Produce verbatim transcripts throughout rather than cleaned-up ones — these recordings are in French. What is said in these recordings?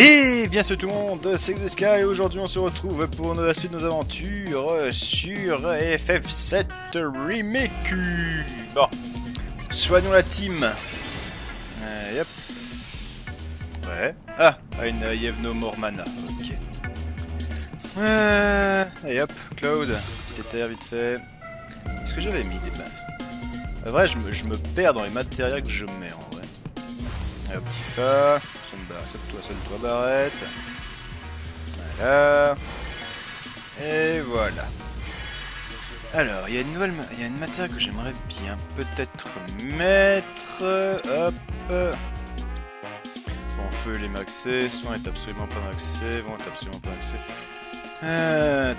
Et bien salut tout le monde, c'est Sky et aujourd'hui on se retrouve pour la suite de nos aventures sur F F sept Remake. Bon, soignons la team. Euh, yep. Ouais. Ah, une I have no more mana. Ok. Euh, et hop, Cloud, petit éther vite fait. Est-ce que j'avais mis des balles? En vrai, je me, je me perds dans les matériels que je mets en vrai. Allez, au petit fa. Sonne-toi, sonne-toi, Barrette. Voilà. Et voilà. Alors, il y a une nouvelle, il y a une matière que j'aimerais bien peut-être mettre. Hop. Bon, feu les maxés, soin est absolument pas maxé, vent est absolument pas maxé. Euh,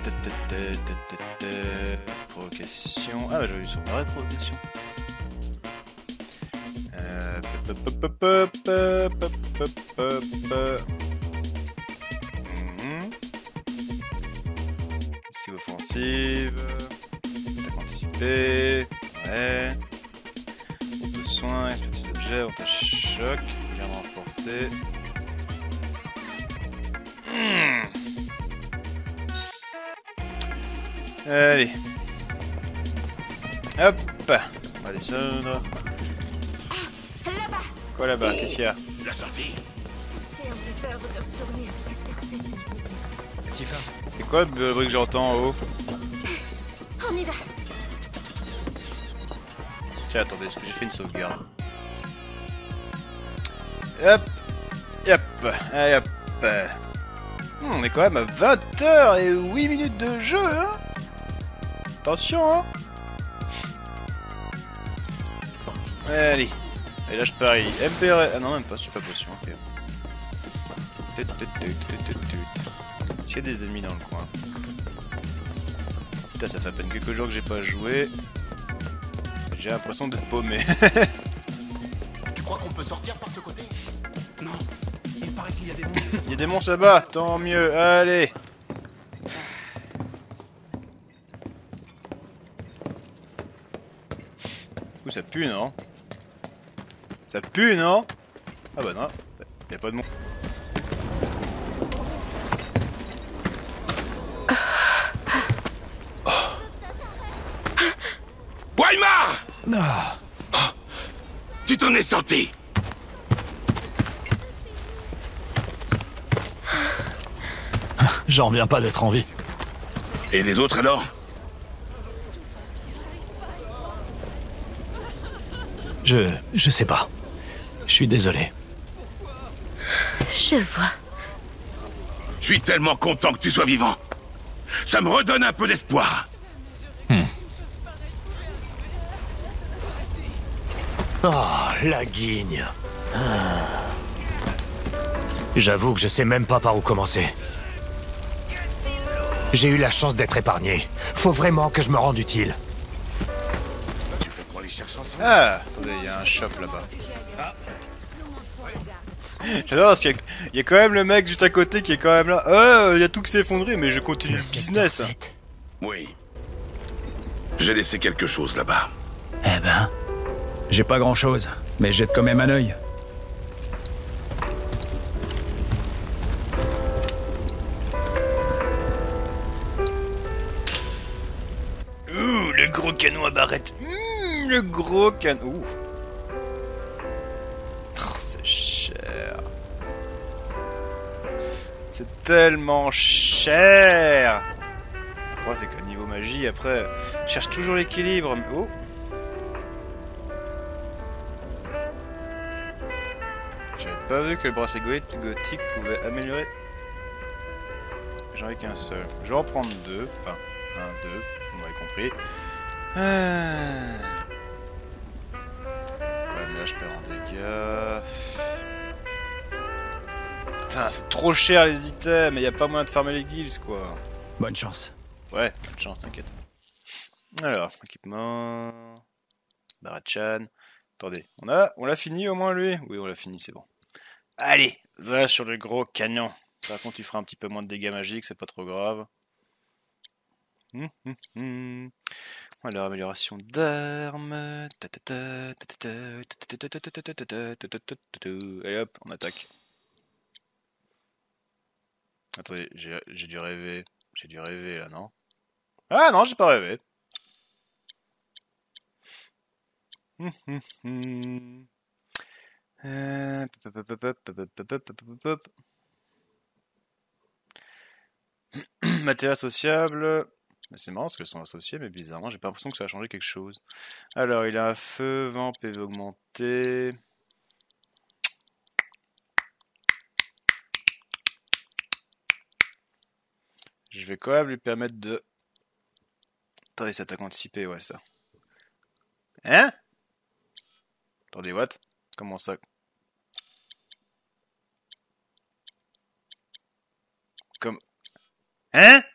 provocation. Ah, bah, j'avais eu son vrai provocation. Euh, pop, pop, pop, pop, pop, pop, pop, pop. Mmh. Esquive offensive. Attaque anticipée. Ouais. Groupe de soins, exploiter des objets, avantage choc. Bien renforcé. Mmh. Allez. Hop. On va descendre. Quoi là-bas? Oh, qu'est-ce qu'il y a? La sortie. Tifa. C'est quoi le bruit que j'entends en haut? On y va. Tiens, attendez, est-ce que j'ai fait une sauvegarde? Hop. Hop. Allez hop. Hmm, on est quand même à vingt heures et huit minutes de jeu, hein. Attention, hein. Allez. Et là je parie. M P R... Ah non même pas, c'est pas potion, ok. Est-ce qu'il y a des ennemis dans le coin? Putain, ça fait à peine quelques jours que j'ai pas joué. J'ai l'impression d'être paumé. Tu crois qu'on peut sortir par ce côté? Non. Il paraît qu'il y a des monstres. Il y a des monstres là-bas, tant mieux, allez. Ouh, ça pue, non? Ça pue, non? Ah bah non, y'a pas de mon... Waimar! Non. Oh, tu t'en es sorti? J'en reviens pas d'être en vie. Et les autres alors? Je... je sais pas. Je suis désolé. Je vois. Je suis tellement content que tu sois vivant. Ça me redonne un peu d'espoir. Hmm. Oh, la guigne. Ah. J'avoue que je sais même pas par où commencer. J'ai eu la chance d'être épargné. Faut vraiment que je me rende utile. Tu fais pour aller chercher ensemble? Ah, attendez, il y a un shop là-bas. J'adore parce qu'il y, y a quand même le mec juste à côté qui est quand même là. Oh, il y a tout qui s'est effondré, mais je continue le business. Oui. J'ai laissé quelque chose là-bas. Eh ben... J'ai pas grand-chose, mais jette quand même un œil. Ouh, le gros canon à barrette. Mmh, le gros canon. Ouh. Oh, c'est cher. C'est tellement cher. Moi, c'est qu'au niveau magie, après, je cherche toujours l'équilibre. Oh. J'avais pas vu que le bracelet gothique pouvait améliorer. J'en ai qu'un seul. Je vais en prendre deux. Enfin, un, deux. Vous m'avez compris. Ah. Ouais, mais là, je perds en dégâts. Putain, c'est trop cher les items, mais y a pas moyen de farmer les guilds, quoi. Bonne chance. Ouais, bonne chance, t'inquiète. Alors, équipement... Barachan... Attendez, on a, on l'a fini au moins lui? Oui, on l'a fini, c'est bon. Allez, va sur le gros canon. Par contre, tu feras un petit peu moins de dégâts magiques, c'est pas trop grave. Hum, hum, hum. Alors, amélioration d'armes. Allez hop, on attaque. Attendez, j'ai j'ai dû rêver. J'ai dû rêver là, non? Ah non, j'ai pas rêvé. Hum, hum, hum. Euh, pop, pop, pop, pop, pop, pop, pop, pop, pop. Matériel associable. C'est marrant parce qu'elles sont associées, mais bizarrement, j'ai pas l'impression que ça a changé quelque chose. Alors, il a un feu, vent, P V augmenté. Je vais quand même lui permettre de... Attendez, ça t'a anticipé, ouais, ça. Hein? Attendez, what? Comment ça? Comme... Hein?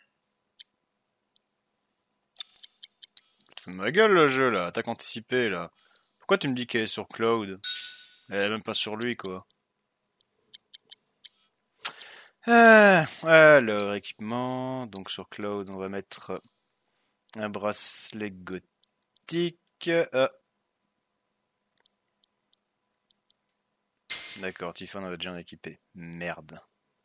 C'est de ma gueule le jeu là, attaque anticipée là. Pourquoi tu me dis qu'elle est sur Cloud? Elle est même pas sur lui quoi. Ah, alors, équipement. Donc sur Cloud, on va mettre un bracelet gothique. Ah. D'accord, Tiffany on avait déjà un équipé. Merde.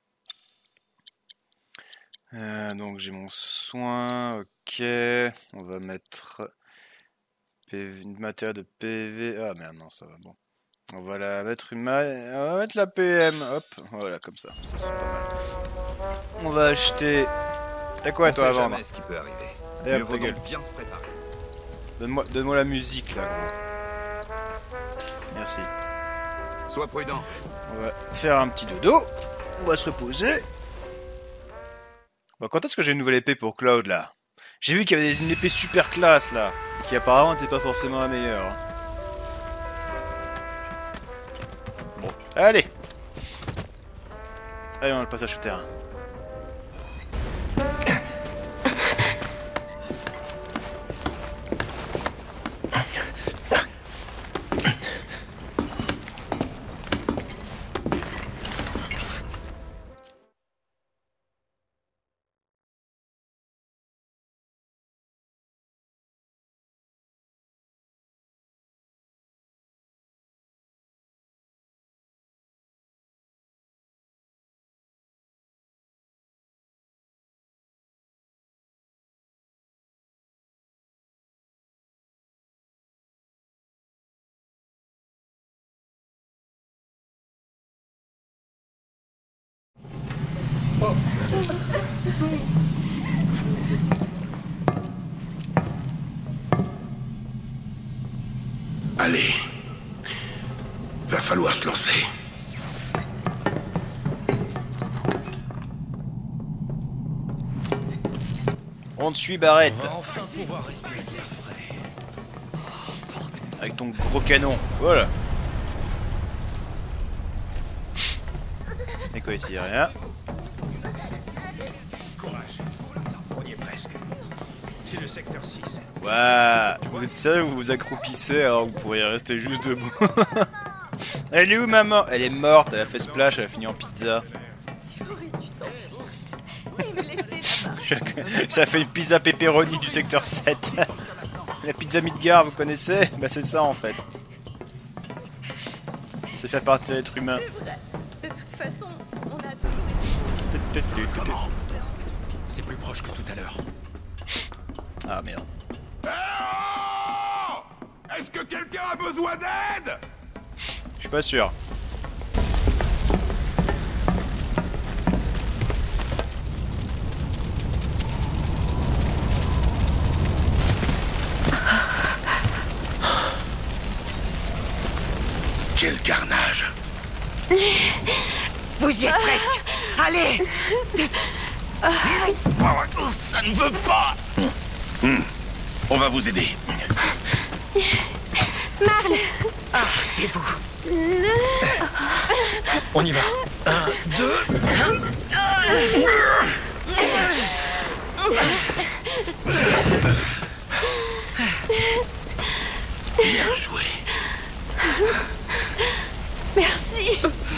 Euh, donc j'ai mon soin, ok. On va mettre P V, une matière de P V. Ah merde, non, ça va, bon. On va la mettre une ma... On va mettre la P M, hop, voilà, comme ça, ça sera pas mal. On va acheter... T'as quoi toi à vendre? Ce qui peut arriver. Et hop, ta gueule. Bien se préparer. Donne-moi donne-moi la musique là, gros. Merci. Sois prudent. On va faire un petit dodo. On va se reposer. Bon, quand est-ce que j'ai une nouvelle épée pour Cloud là? J'ai vu qu'il y avait une épée super classe là, qui apparemment n'était pas forcément la meilleure. Hein. Bon, allez. Allez, on a le passage souterrain. Allez. Va falloir se lancer. On te suit, Barrett. On va enfin pouvoir respirer l'air frais. Avec ton gros canon. Voilà. Et quoi ici? Rien. Courage. On y est presque. C'est le secteur six. Waouh. Vous êtes sérieux, vous vous accroupissez alors vous pourriez rester juste debout. Elle est où maman? Elle est morte, elle a fait splash, elle a fini en pizza. Tu aurais dû t'enfuir et me laisser là-bas. Ça fait une pizza pepperoni du secteur sept. La pizza Midgar, vous connaissez? Bah c'est ça en fait. C'est fait partie de l'être humain. C'est vrai. De toute façon, on a toujours été... C'est plus proche que tout à l'heure. Ah merde. Oh, est-ce que quelqu'un a besoin d'aide? Je suis pas sûr. Quel carnage. Vous y êtes presque. Allez, vite. Oh, ça ne veut pas. Hmm. On va vous aider. Marle. Ah, c'est vous. On y va. Un, deux. Bien joué. Merci.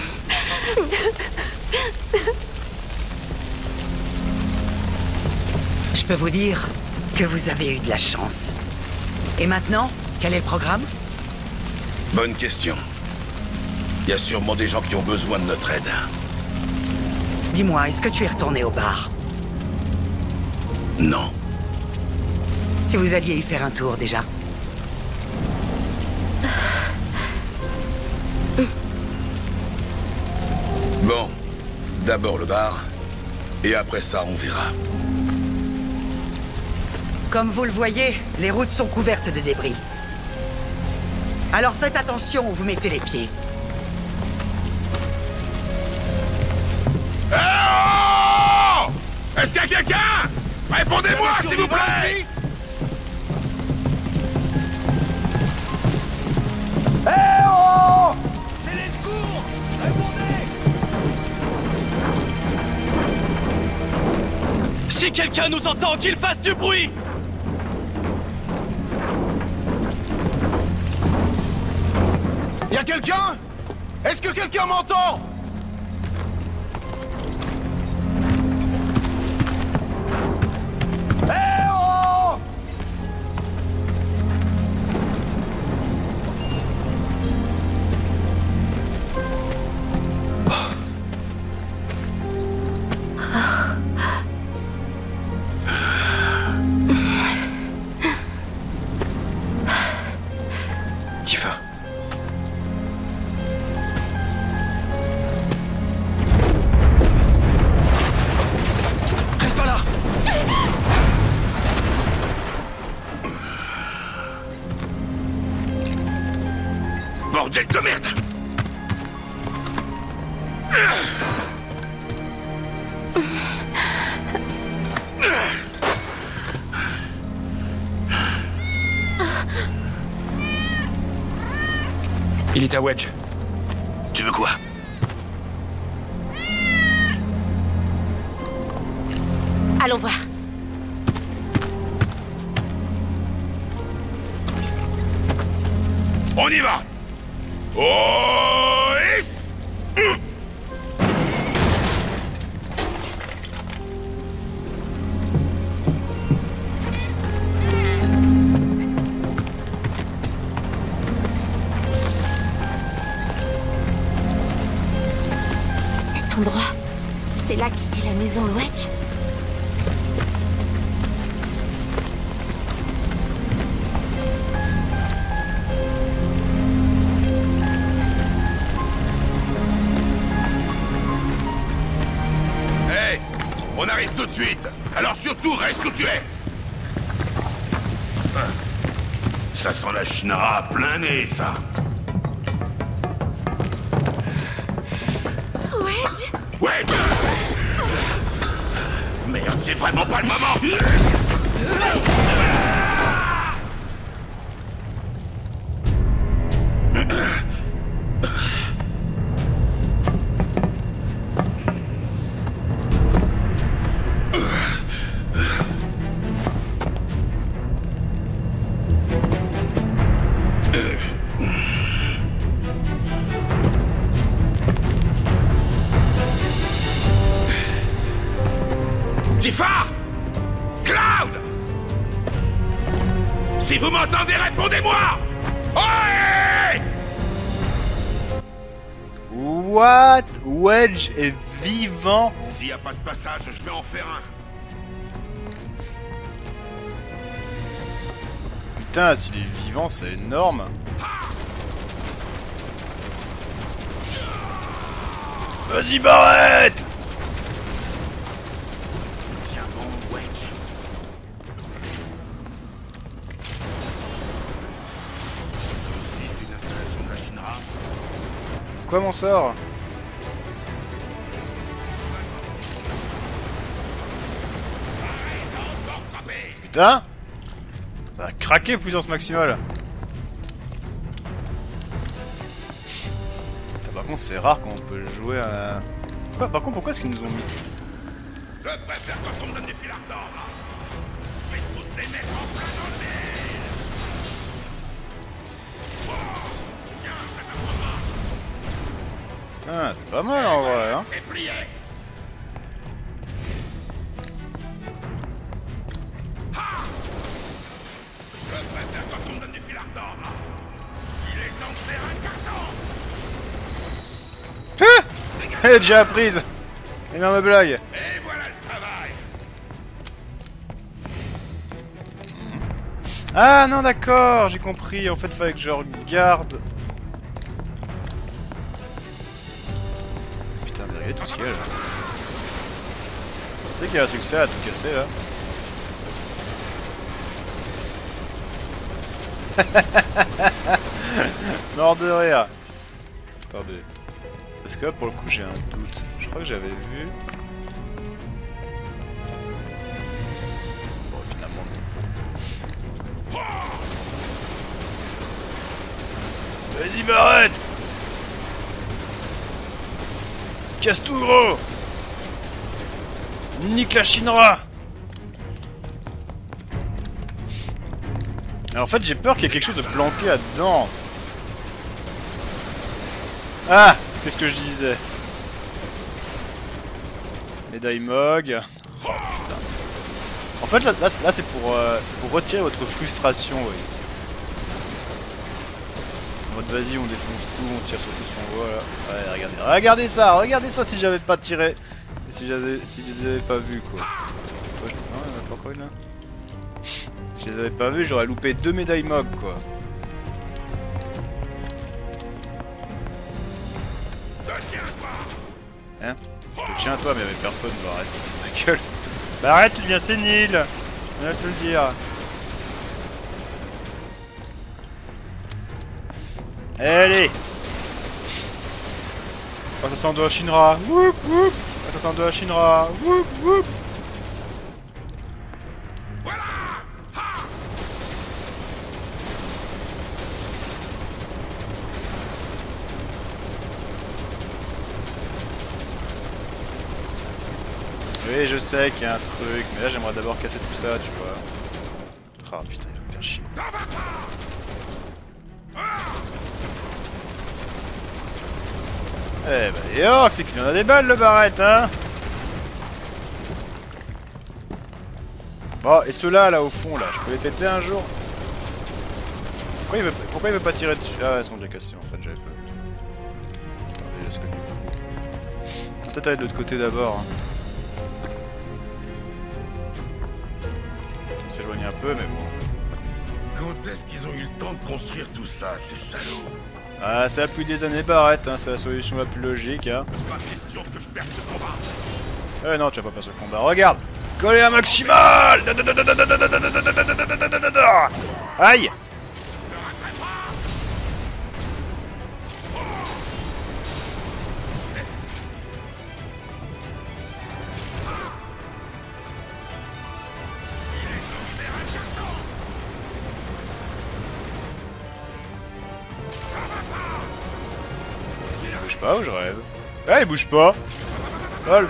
Je peux vous dire que vous avez eu de la chance. Et maintenant, quel est le programme? Bonne question. Il y a sûrement des gens qui ont besoin de notre aide. Dis-moi, est-ce que tu es retourné au bar? Non. Si vous alliez y faire un tour déjà. Bon, d'abord le bar, et après ça, on verra. Comme vous le voyez, les routes sont couvertes de débris. Alors faites attention où vous mettez les pieds. Eh oh! Est-ce qu'il y a quelqu'un? Répondez-moi, s'il vous plaît! Eh oh! C'est les secours! Répondez! Si quelqu'un nous entend, qu'il fasse du bruit! Y'a quelqu'un? Est-ce que quelqu'un m'entend? Eh oh! Tifa. Reste pas là! Bordel de merde! Il est à Wedge. Tu veux quoi? Allons voir. On y va! Oh! Is! Cet endroit, c'est là qu'était la maison Wedge. Hey! On arrive tout de suite! Alors surtout, reste où tu es! Ça sent la chinara à plein nez, ça! Wedge? Ouais! Merde, c'est vraiment pas le moment! Tifa! Cloud! Si vous m'entendez, répondez-moi! Ouais! What? Wedge est vivant? S'il n'y a pas de passage, je vais en faire un. Putain, s'il est vivant, c'est énorme. Vas-y, Barrett! Tiens bon, Wedge. Ici, c'est une installation de la Shinra. C'est quoi mon sort? Putain! Ça a craqué puissance maximale. Par contre, c'est rare quand on peut jouer à... Quoi, par contre, pourquoi est-ce qu'ils nous ont mis? Je préfère quand on me donne des fils ardents. Je vais toutes les mettre en plein dans le mille. Ah, c'est pas mal en vrai, hein. C'est plié. Je préfère quand on me donne du fil ardent. Il est temps de faire un carton. Ah, elle est déjà apprise. Énorme blague. Et voilà le travail. Ah non d'accord, j'ai compris, en fait fallait que je regarde. Putain mais regardez tout ce qu'il y a là. Tu sais qu'il y a un succès à tout casser là. Mort de rire. Attendez. Parce que là pour le coup j'ai un doute. Je crois que j'avais vu. Bon finalement non. Vas-y Barrett. Casse tout gros. Nique la Shinra. Alors, en fait j'ai peur qu'il y ait quelque chose de planqué là-dedans. Ah, qu'est-ce que je disais? Médaille Mog. Oh, putain. En fait là, là, là c'est pour, euh, pour retirer votre frustration. Oui. En mode vas-y on défonce tout, on tire sur tout ce qu'on voit là. Ouais regardez, regardez ça, regardez ça si j'avais pas tiré. Et si j'avais si je les avais pas vus quoi. Quoi je... Non, il y en a pas encore une là. Si je les avais pas vus j'aurais loupé deux médailles Mog quoi. Hein? Je tiens à toi mais il y avait personne, bah arrête ta gueule. Bah arrête, tu deviens sénile. Je viens de te le dire. Allez. Assassin de la Shinra. Woup woup. Assassin de la Shinra. Woup woup. Oui, je sais qu'il y a un truc, mais là j'aimerais d'abord casser tout ça, tu vois. Ah oh, putain, il va me faire chier. Eh bah, et oh, c'est qu'il y en a des balles le Barrett, hein. Bon, et ceux-là, là, au fond, là, je peux les péter un jour. Pourquoi il veut, pourquoi il veut pas tirer dessus? Ah, ils sont déjà cassés, en fait, j'avais pas vu. Attendez, est-ce que du coup... On va peut-être aller de l'autre côté d'abord, hein. On s'éloigne un peu, mais bon. Quand est-ce qu'ils ont eu le temps de construire tout ça, ces salauds? Ah, ça a pris des années Barrett, hein, c'est la solution la plus logique, hein. Pas question que je perde ce combat. Eh non, tu vas pas perdre ce combat, regarde. Coller un maximal. Aïe. Il bouge pas ou je rêve? Ah, il bouge pas. Lol.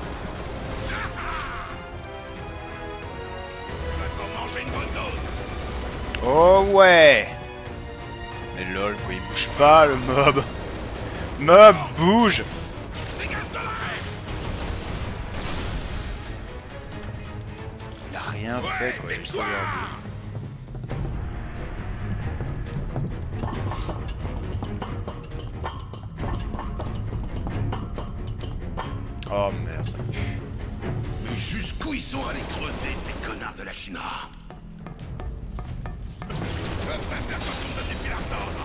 Oh ouais. Mais lol quoi, il bouge pas le mob. Mob bouge. Il a rien fait quoi, il a juste regardé. Oh merde ça pue. Mais jusqu'où ils sont allés creuser ces connards de la Shinra? Je préfère quand on me donne des fils à retordre.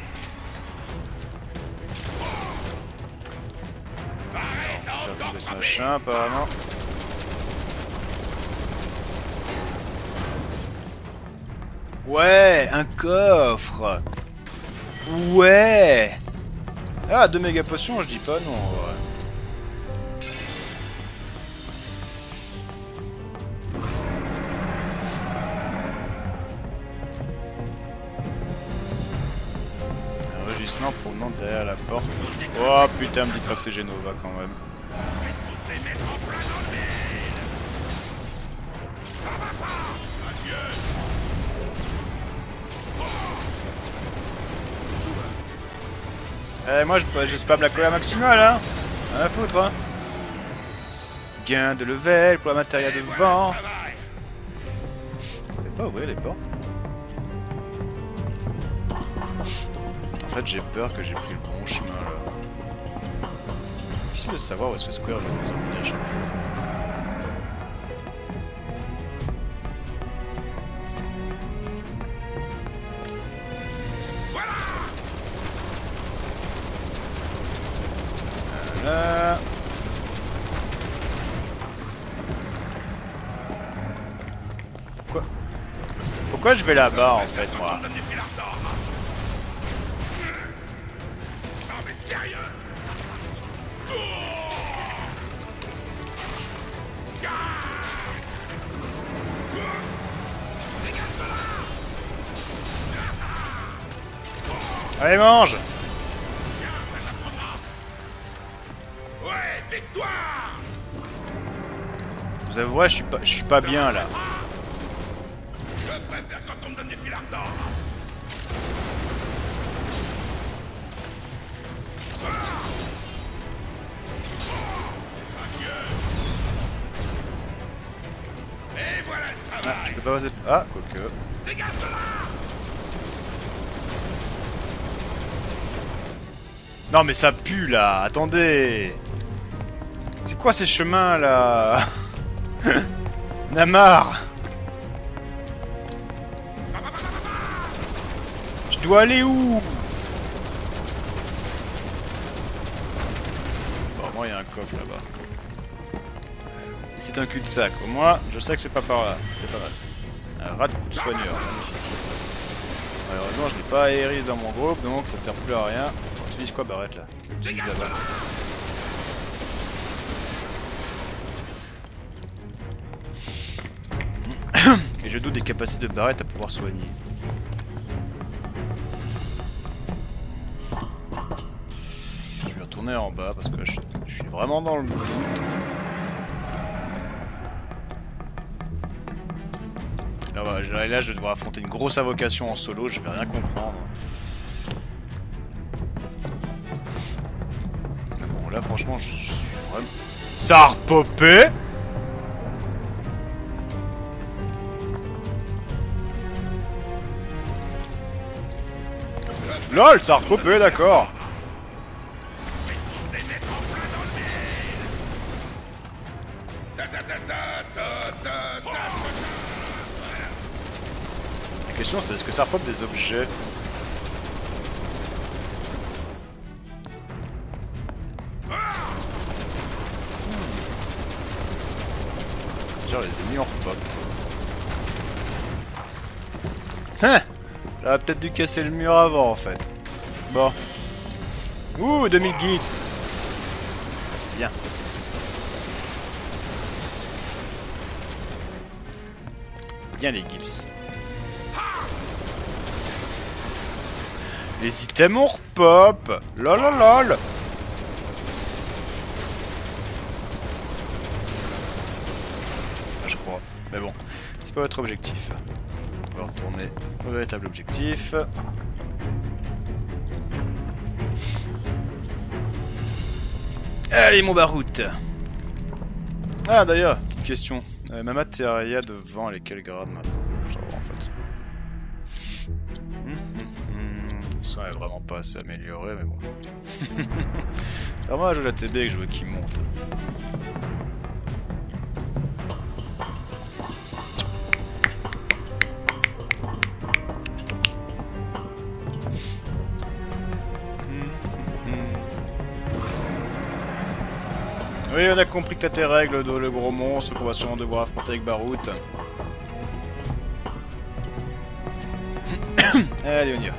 Arrête encore ce machin apparemment. Ouais, un coffre. Ouais. Ah, deux méga potions, je dis pas non. Ouais. Provenant derrière la porte. Oh putain, me dites pas que c'est Genova quand même. Eh moi je, je spam la colère maximale hein. Rien à foutre hein. Gain de level pour la matériel de vent. Je vais pas ouvrir les portes. En fait j'ai peur que j'ai pris le bon chemin là. difficile de savoir où est-ce que Square va nous emmener à chaque fois. Voilà. Pourquoi Pourquoi je vais là-bas en fait moi? Non mais sérieux. Allez mange. Ouais, victoire. Vous avouerez, je suis pas, je suis pas bien là. Je préfère quand on me donne du fil ardent. Et voilà le Ah, travail. je peux pas oser. Ah, quoique. Dégage de là. Non mais ça pue là. Attendez. C'est quoi ces chemins là? Namar. Je dois aller où? Bon, moi il y a un coffre là-bas. C'est un cul-de-sac. Au moins, je sais que c'est pas par là. C'est pas mal. Un rat de coup de soigneur. Magnifique. Malheureusement, je n'ai pas Aéris dans mon groupe, donc ça sert plus à rien. Tu vises quoi, Barrett là? Tu vises là-bas. Et je doute des capacités de Barrett à pouvoir soigner. Je vais retourner en bas parce que je, je suis vraiment dans le doute. Là, voilà, là, là, je vais devoir affronter une grosse invocation en solo, je vais rien comprendre. Bon, là, franchement, je, je suis vraiment... Ça a repopé! LOL, ça a repopé, d'accord. La question c'est est-ce que ça repop des objets? Genre les ennemis en repop. Hein? J'aurais peut-être dû casser le mur avant en fait. Bon. Ouh, deux mille geeks. C'est bien. Bien les gifs. Les items on repop. Lol lol lol. Ah, je crois. Mais bon, c'est pas votre objectif. On va retourner au véritable objectif. Allez mon baroute. Ah d'ailleurs, petite question. Euh, ma materia de vent, elle est quel grade maintenant? Ça va en fait. Hum, hum, hum. Ça est vraiment pas assez amélioré, mais bon. C'est vraiment un jeu de la T B que je veux qu'il monte. Oui, on a compris que t'as tes règles de le gros monstre qu'on va sûrement devoir affronter avec Barut. Allez, on y va.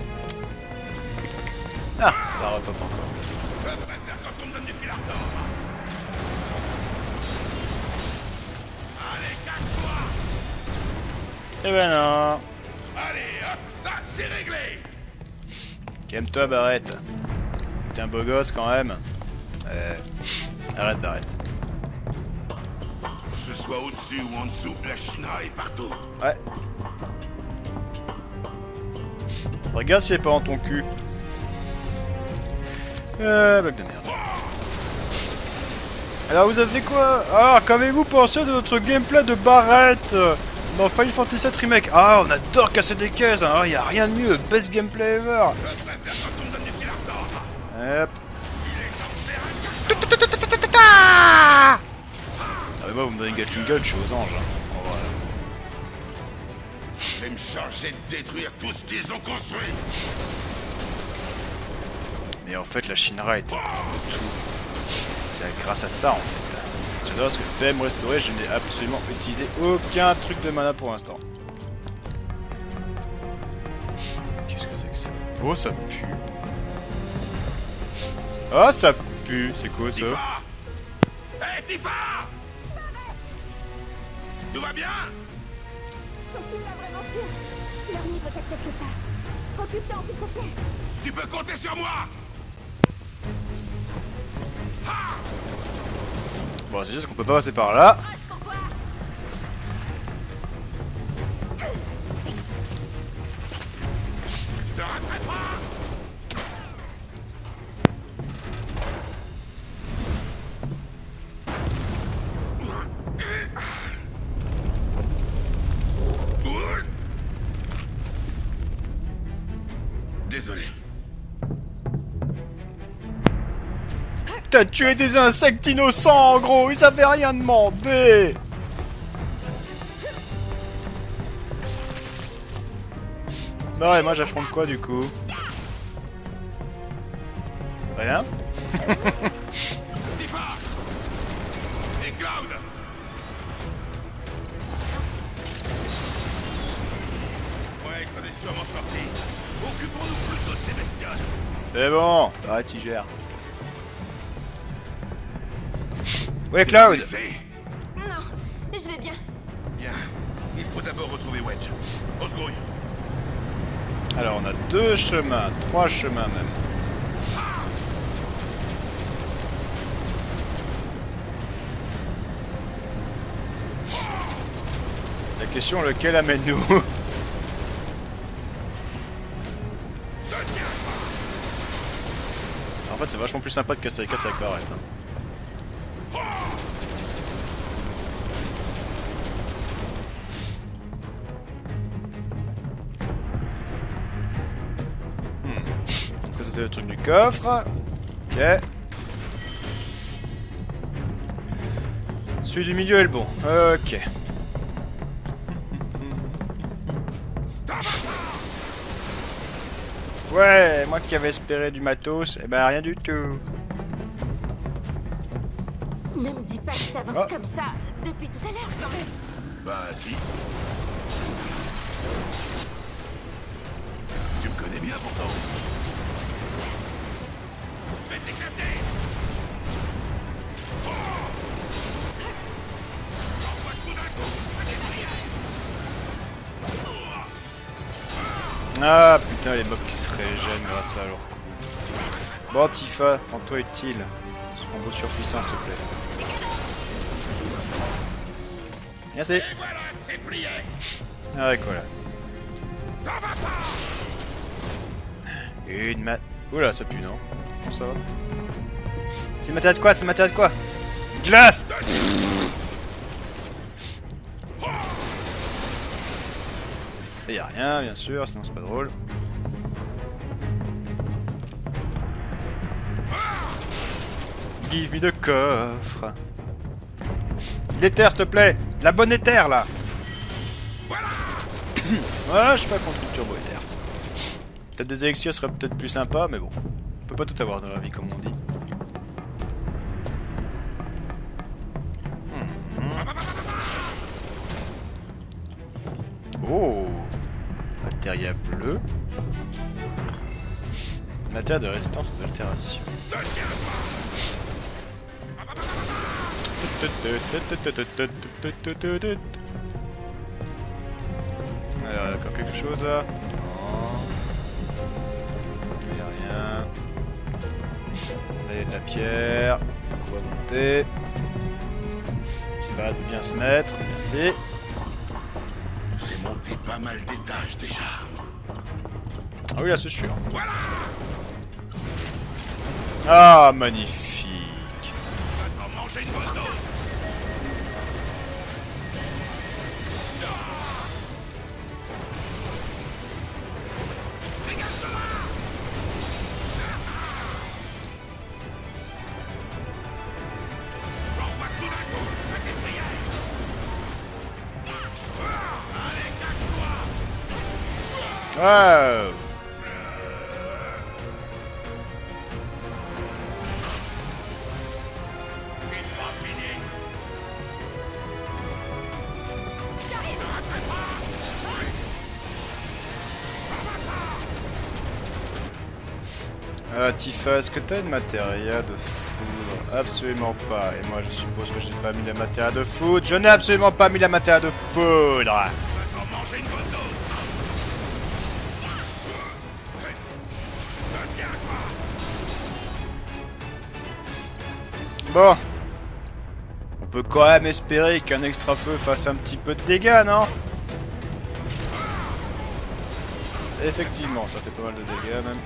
Ah, ça repop encore. Je préfère quand on me donne du fil ardent. Allez, casse-toi. Eh ben non. Allez, hop, ça, c'est réglé. Calme-toi, Barrett. T'es un beau gosse quand même. Euh... Arrête, Barrett. Que ce soit au-dessus ou en dessous, la Shinra est partout. Ouais. Regarde si elle est pas dans ton cul. Euh, blague de merde. Alors vous avez quoi? Ah, qu'avez-vous pensé de notre gameplay de Barrett dans Final Fantasy sept Remake? Ah, on adore casser des caisses, hein. Y a rien de mieux, best gameplay ever. Je préfère quand on me donne du fil ardent. Hop. Ah mais moi vous me donnez une Gatling Gun, je suis aux anges. Hein. Oh, voilà. Je vais me charger de détruire tout ce qu'ils ont construit. Mais en fait la Shinra est tout. C'est grâce à ça en fait. J'adore ce que P M restauré, je n'ai absolument utilisé aucun truc de mana pour l'instant. Qu'est-ce que c'est que ça? Oh ça pue. Oh ça pue, c'est quoi ça? Tifa! Hé hey, Tifa! Tout va bien? Faut-il pas vraiment sûr? Leur niveau t'accepte pas. Occupe-toi, s'il te plaît. Tu peux compter sur moi! Ha! Bon, c'est juste qu'on peut pas passer par là. Je te raterai pas! Désolé. T'as tué des insectes innocents, gros, ils avaient rien demandé. Bah ouais, moi j'affronte quoi du coup? Rien. Tifa! Et Cloud! Ouais, ça est sûrement sorti. Occupons-nous plutôt de ces bestioles. C'est bon, arrête, il gère. Ouais, Cloud. Non, je vais bien. Bien. Il faut d'abord retrouver Wedge. On se grouille. Alors on a deux chemins, trois chemins même. La question, lequel amène-nous? En fait c'est vachement plus sympa de casser les casses avec Barrett. Hein. Ça c'était le truc du coffre. Ok. Celui du milieu est le bon. Ok. Ouais, moi qui avais espéré du matos, eh ben rien du tout. Ne me dis pas que t'avances Oh. comme ça depuis tout à l'heure, quand même. Bah si. Tu me connais bien pourtant. Je vais t'éclater. Oh. J'envoie tout d'un coup. Ça débrille. Ah putain, les mobs qui se régènent grâce à leur coup. Bon Tifa, rends-toi utile. Ce combo surpuissant s'il te plaît. Merci. Et voilà, c'est plié. Ah ouais, voilà. Ça va pas. Une mat... Oula, ça pue, non? Bon, ça va. C'est matériel de quoi? C'est matériel de quoi? Glace! Et y'a rien, bien sûr, sinon c'est pas drôle. Give me the coffre. L'éther, s'il te plaît! La bonne éther, là! Ouais, je suis pas contre le turbo éther. Peut-être des élixirs seraient peut-être plus sympa, mais bon. On peut pas tout avoir dans la vie, comme on dit. Oh! Matériel bleu. Matériel de résistance aux altérations. Alors, il y a encore quelque chose là? Non. Il n'y a rien. Allez, de la pierre. On va monter. Si le barrette veut bien se mettre, merci. J'ai monté pas mal d'étages déjà. Ah oui, là c'est sûr. Ah, magnifique. Attends, manger une bonne dose. Ouais. Ah, Tifa, est-ce que t'as une matéria de foudre? Absolument pas. Et moi, je suppose que je n'ai pas mis la matéria de foudre. Je n'ai absolument pas mis la matéria de foudre. Bon. On peut quand même espérer qu'un extra feu fasse un petit peu de dégâts, non? Effectivement, ça fait pas mal de dégâts même.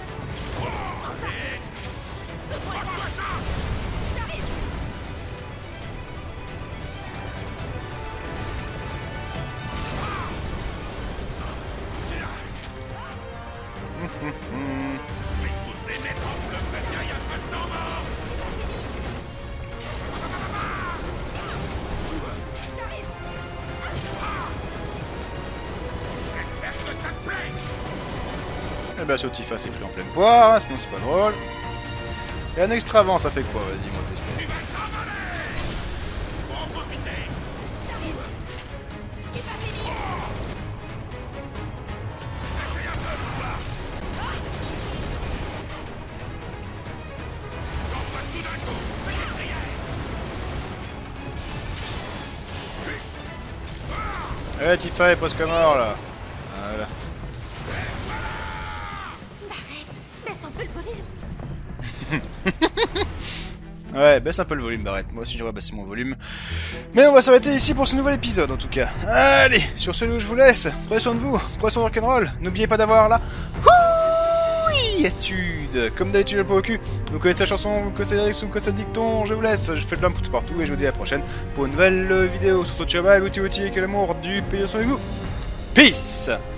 Eh ben, ce Tifa c'est pris en pleine poire, hein, sinon c'est pas drôle. Et un extra vent, ça fait quoi? Vas-y, moi tester. Eh, Tifa est presque mort là. Voilà. Baisse un peu le volume. Ouais, baisse un peu le volume, Barrett. Moi aussi, j'aurais baissé mon volume. Mais on va s'arrêter ici pour ce nouvel épisode, en tout cas. Allez, sur ce, je vous laisse. Prenez soin de vous. Prenez soin de rock'n'roll. N'oubliez pas d'avoir la étude. Comme d'habitude, le pot au cul. Vous connaissez la chanson, vous connaissez les vous connaissez le dicton. Je vous laisse. Je fais de l'impout partout et je vous dis à la prochaine pour une nouvelle vidéo sur ce ciao, bye, bouti bouti, et que l'amour du pays de son égout. Peace.